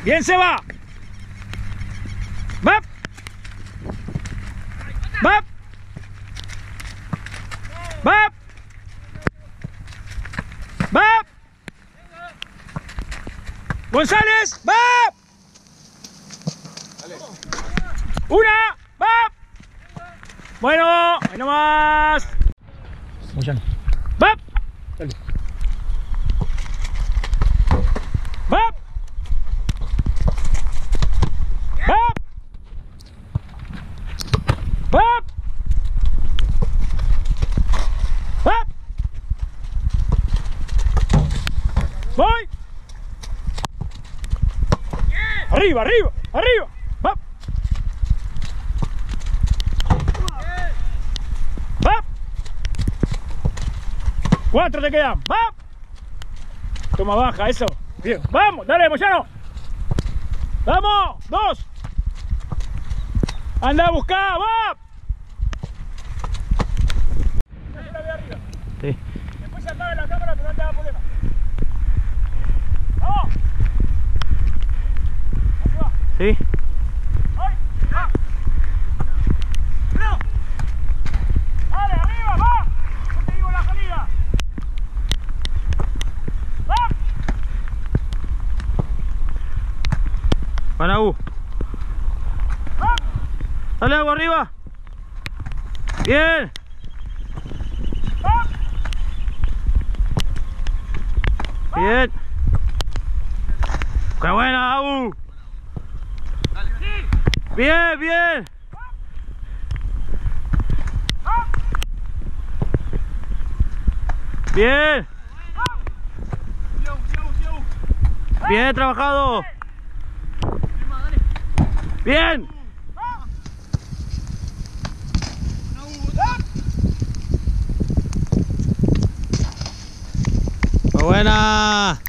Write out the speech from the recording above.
Bien, Seba. ¡Vap! ¡Vap! ¡Vap! ¡Vap! González, ¡vap! ¡Una! ¡Vap! Bueno, ahí nomás. Moyano. ¡Vap! Dale. ¡Vap! ¡Vap! ¡Vap! ¡Vap! ¡Voy! ¡Arriba, arriba, arriba! ¡Vap! ¡Vap! 4 te quedan. ¡Vap! Toma baja, eso. Bien. ¡Vamos! ¡Dale, Moyano! ¡Vamos! 2. ¡Anda a buscar! ¡Vap! Sí. Después se apaga la cámara, pero no te haga problema. ¡Vamos! Así va. Sí. ¡Ay! ¡Va! ¡No! ¡Dale, arriba! ¡Va! Yo te digo la salida. ¡Va! Para U. ¡Va! Dale algo arriba. Bien. ¡Va! Bien. ¡Qué buena, Abu! ¡Sí! Bien, bien. ¡Va! Bien. Bien trabajado. Bien. ¡Qué buena!